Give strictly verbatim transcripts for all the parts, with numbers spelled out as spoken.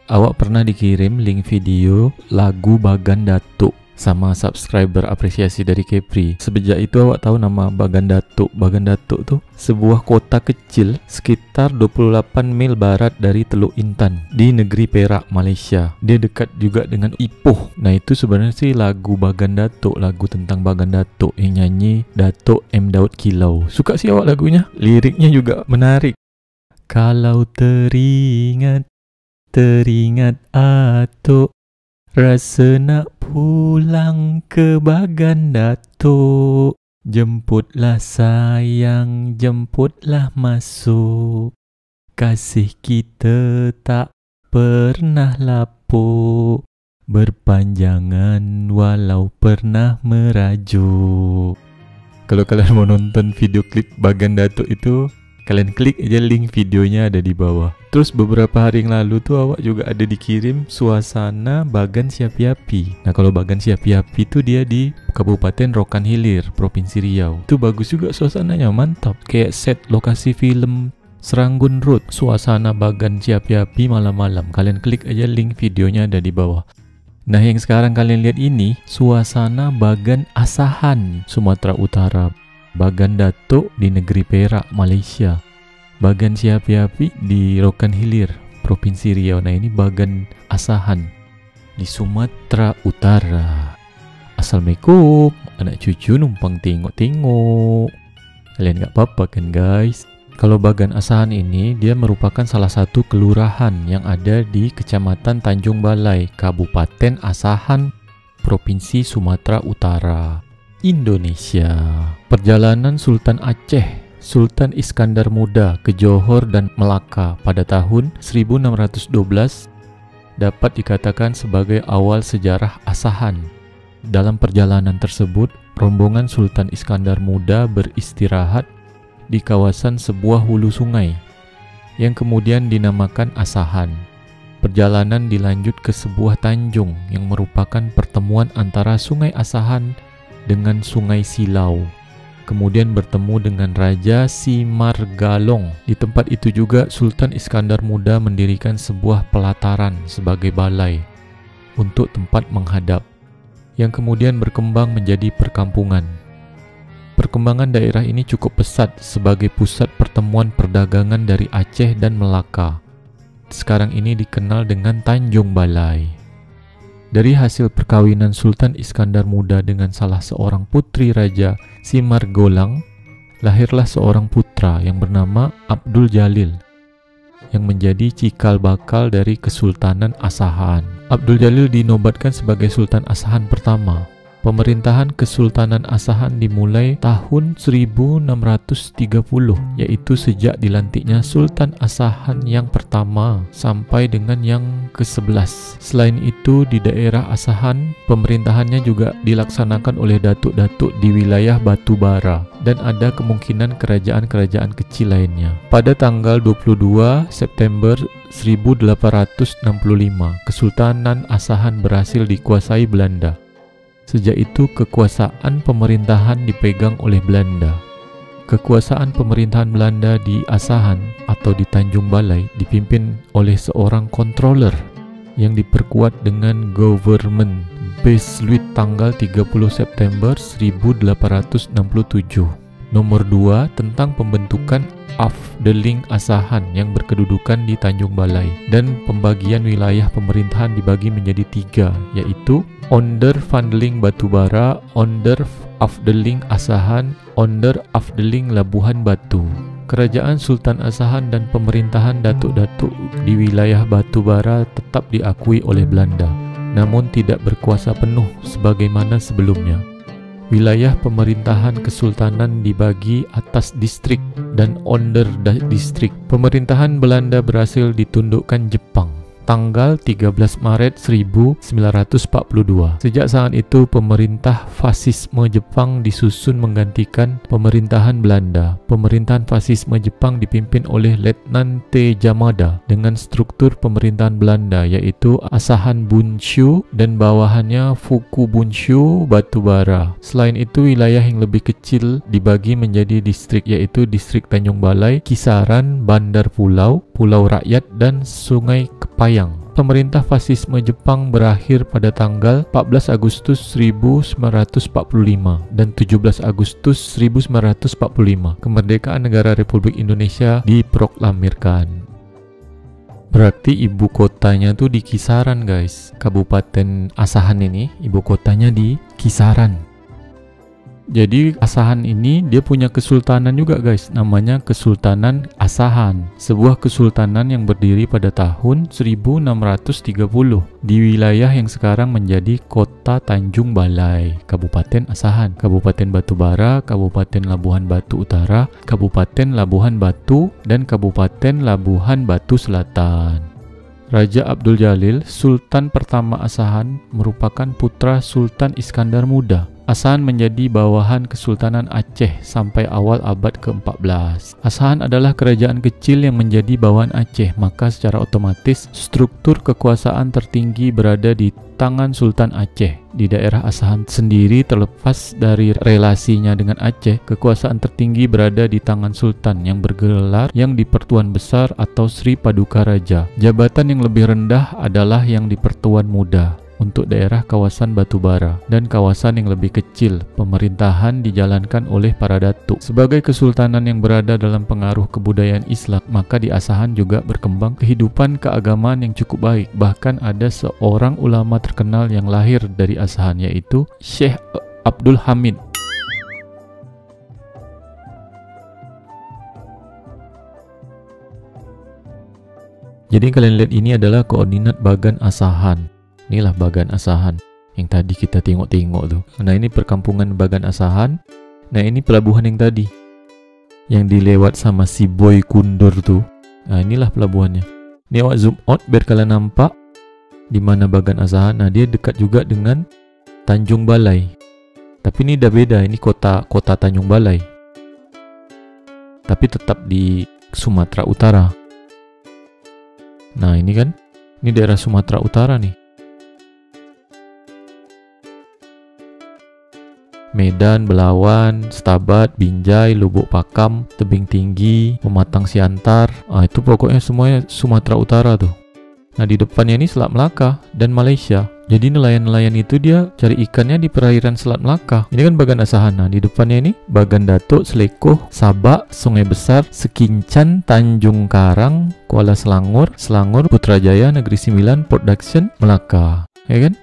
Awak pernah dikirim link video lagu Bagan Datuk sama subscriber apresiasi dari Kepri. Sejak itu awak tahu nama Bagan Datuk. Bagan Datuk tuh sebuah kota kecil sekitar dua puluh delapan mil barat dari Teluk Intan di negeri Perak, Malaysia. Dia dekat juga dengan Ipoh. Nah itu sebenarnya sih lagu Bagan Datuk, lagu tentang Bagan Datuk yang nyanyi Datuk M. Daud Kilau. Suka sih awak lagunya. Liriknya juga menarik. Kalau teringat Teringat atuk, rasa nak pulang ke Bagan Datuk. Jemputlah sayang, jemputlah masuk. Kasih kita tak pernah lapuk, berpanjangan walau pernah merajuk. Kalau kalian mau nonton video klip Bagan Datuk itu, kalian klik aja link videonya ada di bawah. Terus beberapa hari yang lalu tuh awak juga ada dikirim suasana Bagan Siapi-Api. Nah kalau Bagan Siapi-Api tuh dia di Kabupaten Rokan Hilir, Provinsi Riau. Itu bagus juga suasananya, mantap. Kayak set lokasi film Seranggun Road, suasana Bagan Siapi-Api malam-malam. Kalian klik aja link videonya ada di bawah. Nah yang sekarang kalian lihat ini suasana Bagan Asahan, Sumatera Utara. Bagan Datuk di negeri Perak, Malaysia. Bagan Siapi-Api di Rokan Hilir, Provinsi Riau. Nah ini Bagan Asahan di Sumatera Utara. Assalamualaikum, anak cucu numpang tengok-tengok. Kalian gak apa-apa kan guys? Kalau Bagan Asahan ini dia merupakan salah satu kelurahan yang ada di Kecamatan Tanjung Balai, Kabupaten Asahan, Provinsi Sumatera Utara, Indonesia. Perjalanan Sultan Aceh Sultan Iskandar Muda ke Johor dan Melaka pada tahun seribu enam ratus dua belas dapat dikatakan sebagai awal sejarah Asahan. Dalam perjalanan tersebut, rombongan Sultan Iskandar Muda beristirahat di kawasan sebuah hulu sungai yang kemudian dinamakan Asahan. Perjalanan dilanjut ke sebuah tanjung yang merupakan pertemuan antara Sungai Asahan dengan Sungai Silau. Kemudian bertemu dengan Raja Simargalong. Di tempat itu juga Sultan Iskandar Muda mendirikan sebuah pelataran sebagai balai untuk tempat menghadap, yang kemudian berkembang menjadi perkampungan. Perkembangan daerah ini cukup pesat sebagai pusat pertemuan perdagangan dari Aceh dan Melaka. Sekarang ini dikenal dengan Tanjung Balai. Dari hasil perkawinan Sultan Iskandar Muda dengan salah seorang putri Raja Simargolang, lahirlah seorang putra yang bernama Abdul Jalil, yang menjadi cikal bakal dari Kesultanan Asahan. Abdul Jalil dinobatkan sebagai Sultan Asahan pertama. Pemerintahan Kesultanan Asahan dimulai tahun seribu enam ratus tiga puluh, yaitu sejak dilantiknya Sultan Asahan yang pertama sampai dengan yang kesebelas. Selain itu, di daerah Asahan, pemerintahannya juga dilaksanakan oleh datuk-datuk di wilayah Batu Bara, dan ada kemungkinan kerajaan-kerajaan kecil lainnya. Pada tanggal dua puluh dua September seribu delapan ratus enam puluh lima, Kesultanan Asahan berhasil dikuasai Belanda. Sejak itu kekuasaan pemerintahan dipegang oleh Belanda. Kekuasaan pemerintahan Belanda di Asahan atau di Tanjung Balai dipimpin oleh seorang controller yang diperkuat dengan Government Besluit tanggal tiga puluh September seribu delapan ratus enam puluh tujuh. Nomor dua tentang pembentukan Afdeling Asahan yang berkedudukan di Tanjung Balai, dan pembagian wilayah pemerintahan dibagi menjadi tiga, yaitu Onder Vandeling Batubara, Onder Afdeling Asahan, Onder Afdeling Labuhan Batu. Kerajaan Sultan Asahan dan pemerintahan datuk-datuk di wilayah Batubara tetap diakui oleh Belanda, namun tidak berkuasa penuh sebagaimana sebelumnya. Wilayah pemerintahan kesultanan dibagi atas distrik dan onder distrik. Pemerintahan Belanda berhasil ditundukkan Jepang tanggal tiga belas Maret seribu sembilan ratus empat puluh dua. Sejak saat itu, pemerintah fasisme Jepang disusun menggantikan pemerintahan Belanda. Pemerintahan fasisme Jepang dipimpin oleh Letnan T. Yamada dengan struktur pemerintahan Belanda, yaitu Asahan Bunshu dan bawahannya Fuku Bunshu Batubara. Selain itu, wilayah yang lebih kecil dibagi menjadi distrik, yaitu distrik Tanjung Balai, Kisaran, Bandar Pulau, Pulau Rakyat, dan Sungai Kepayang. pemerintah fasisme Jepang berakhir pada tanggal empat belas Agustus seribu sembilan ratus empat puluh lima dan tujuh belas Agustus seribu sembilan ratus empat puluh lima. Kemerdekaan negara Republik Indonesia diproklamirkan. Berarti ibu kotanya tuh di Kisaran, guys. Kabupaten Asahan ini ibu kotanya di Kisaran. Jadi Asahan ini dia punya kesultanan juga, guys. Namanya Kesultanan Asahan. Sebuah kesultanan yang berdiri pada tahun seribu enam ratus tiga puluh di wilayah yang sekarang menjadi Kota Tanjung Balai, Kabupaten Asahan, Kabupaten Batubara, Kabupaten Labuhan Batu Utara, Kabupaten Labuhan Batu, dan Kabupaten Labuhan Batu Selatan. Raja Abdul Jalil, Sultan pertama Asahan, merupakan putra Sultan Iskandar Muda. Asahan menjadi bawahan Kesultanan Aceh sampai awal abad ke-empat belas. Asahan adalah kerajaan kecil yang menjadi bawahan Aceh, maka secara otomatis struktur kekuasaan tertinggi berada di tangan Sultan Aceh. Di daerah Asahan sendiri, terlepas dari relasinya dengan Aceh, kekuasaan tertinggi berada di tangan Sultan yang bergelar yang di Pertuan Besar atau Sri Paduka Raja. Jabatan yang lebih rendah adalah yang di Pertuan Muda. Untuk daerah kawasan Batubara dan kawasan yang lebih kecil, pemerintahan dijalankan oleh para datuk. Sebagai kesultanan yang berada dalam pengaruh kebudayaan Islam, maka di Asahan juga berkembang kehidupan keagamaan yang cukup baik. Bahkan ada seorang ulama terkenal yang lahir dari Asahan, yaitu Syekh Abdul Hamid. Jadi kalian lihat, ini adalah koordinat Bagan Asahan. Inilah Bagan Asahan yang tadi kita tengok-tengok tuh. Nah, ini perkampungan Bagan Asahan. Nah, ini pelabuhan yang tadi yang dilewat sama si Boy Kundur tuh. Nah, inilah pelabuhannya. Ini awak zoom out biar kalian nampak di mana Bagan Asahan. Nah, dia dekat juga dengan Tanjung Balai. Tapi ini udah beda, ini kota kota Tanjung Balai. Tapi tetap di Sumatera Utara. Nah, ini kan, ini daerah Sumatera Utara nih. Medan, Belawan, Stabat, Binjai, Lubuk Pakam, Tebing Tinggi, Pematang Siantar. Ah, itu pokoknya semuanya Sumatera Utara tuh. Nah, di depannya ini Selat Melaka dan Malaysia. Jadi nelayan-nelayan itu dia cari ikannya di perairan Selat Melaka. Ini kan Bagan Asahan. Nah, di depannya ini Bagan Datuk, Selekoh, Sabak, Sungai Besar, Sekincan, Tanjung Karang, Kuala Selangor, Selangor, Putrajaya, Negeri Sembilan, Port Dickson, Melaka. Ya kan?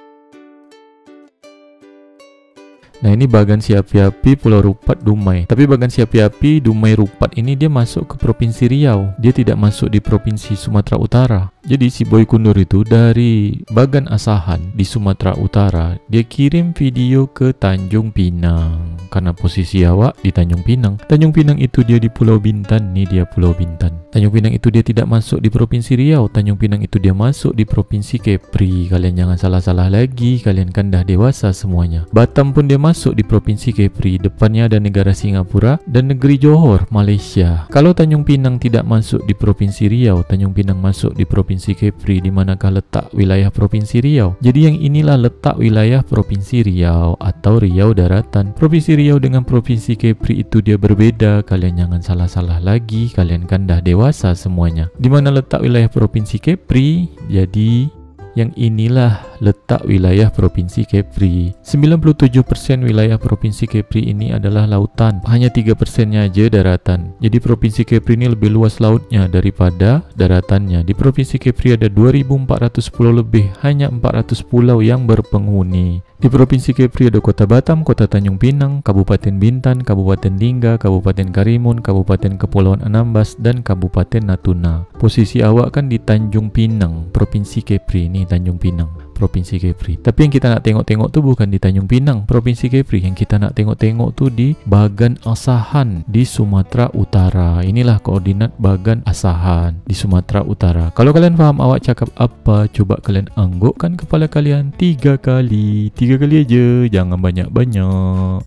Nah, ini Bagan Siapi-Api, Pulau Rupat, Dumai. Tapi Bagan Siapi-Api, Dumai, Rupat ini dia masuk ke Provinsi Riau. Dia tidak masuk di Provinsi Sumatera Utara. Jadi si Boy Kundur itu dari Bagan Asahan di Sumatera Utara, dia kirim video ke Tanjung Pinang. Karena posisi awak di Tanjung Pinang. Tanjung Pinang itu dia di Pulau Bintan. Nih dia Pulau Bintan. Tanjung Pinang itu dia tidak masuk di Provinsi Riau. Tanjung Pinang itu dia masuk di Provinsi Kepri. Kalian jangan salah-salah lagi. Kalian kan dah dewasa semuanya. Batam pun dia masuk di Provinsi Kepri. Depannya ada negara Singapura dan negeri Johor, Malaysia. Kalau Tanjung Pinang tidak masuk di Provinsi Riau, Tanjung Pinang masuk di Provinsi Kepri. Di manakah letak wilayah Provinsi Riau? Jadi yang inilah letak wilayah Provinsi Riau atau Riau Daratan. Provinsi Riau dengan Provinsi Kepri itu dia berbeda. Kalian jangan salah-salah lagi. Kalian kan dah dewasa semuanya. Di mana letak wilayah Provinsi Kepri? Jadi yang inilah letak wilayah Provinsi Kepri. sembilan puluh tujuh persen wilayah Provinsi Kepri ini adalah lautan. Hanya tiga persennya aja daratan. Jadi Provinsi Kepri ini lebih luas lautnya daripada daratannya. Di Provinsi Kepri ada dua ribu empat ratus pulau lebih. Hanya empat ratus pulau yang berpenghuni. Di Provinsi Kepri ada Kota Batam, Kota Tanjung Pinang, Kabupaten Bintan, Kabupaten Lingga, Kabupaten Karimun, Kabupaten Kepulauan Anambas, dan Kabupaten Natuna. Posisi awak kan di Tanjung Pinang, Provinsi Kepri. Ini Tanjung Pinang, Provinsi Kepri. Tapi yang kita nak tengok-tengok tuh bukan di Tanjung Pinang, Provinsi Kepri. Yang kita nak tengok-tengok tuh di Bagan Asahan di Sumatera Utara. Inilah koordinat Bagan Asahan di Sumatera Utara. Kalau kalian faham awak cakap apa, coba kalian anggukkan kepala kalian tiga kali. Tiga kali aja, jangan banyak-banyak.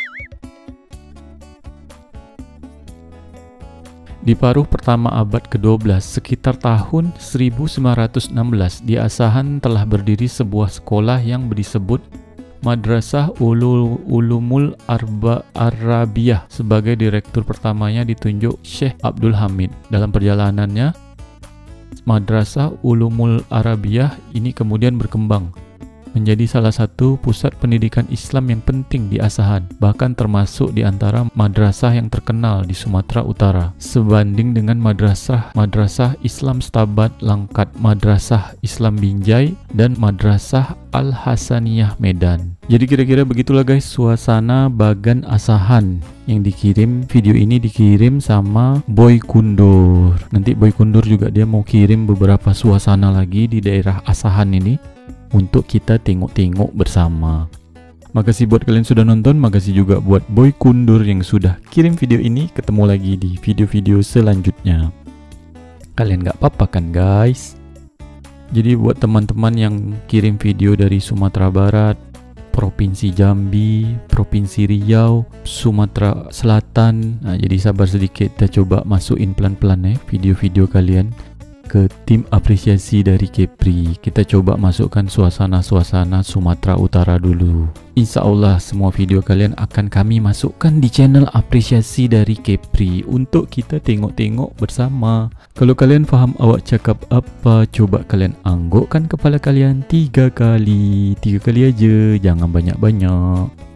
Di paruh pertama abad kedua belas, sekitar tahun seribu sembilan ratus enam belas, di Asahan telah berdiri sebuah sekolah yang disebut Madrasah Ulul Ulumul Arba Arabiyah. Sebagai direktur pertamanya ditunjuk Syekh Abdul Hamid. Dalam perjalanannya, Madrasah Ulumul Arabiyah ini kemudian berkembang menjadi salah satu pusat pendidikan Islam yang penting di Asahan, bahkan termasuk di antara madrasah yang terkenal di Sumatera Utara, sebanding dengan madrasah-madrasah Islam Stabat Langkat, Madrasah Islam Binjai, dan Madrasah Al-Hasaniyah Medan. Jadi kira-kira begitulah guys suasana Bagan Asahan yang dikirim. Video ini dikirim sama Boy Kundur. Nanti Boy Kundur juga dia mau kirim beberapa suasana lagi di daerah Asahan ini untuk kita tengok-tengok bersama. Makasih buat kalian sudah nonton, makasih juga buat Boy Kundur yang sudah kirim video ini. Ketemu lagi di video-video selanjutnya. Kalian gak apa-apa kan guys? Jadi buat teman-teman yang kirim video dari Sumatera Barat, Provinsi Jambi, Provinsi Riau, Sumatera Selatan, nah, jadi sabar sedikit, kita coba masukin pelan-pelan ya video-video kalian ke tim apresiasi dari Kepri. Kita coba masukkan suasana-suasana Sumatera Utara dulu. Insya Allah semua video kalian akan kami masukkan di channel apresiasi dari Kepri untuk kita tengok-tengok bersama. Kalau kalian faham awak cakap apa, coba kalian anggukkan kepala kalian tiga kali. Tiga kali aja, jangan banyak-banyak.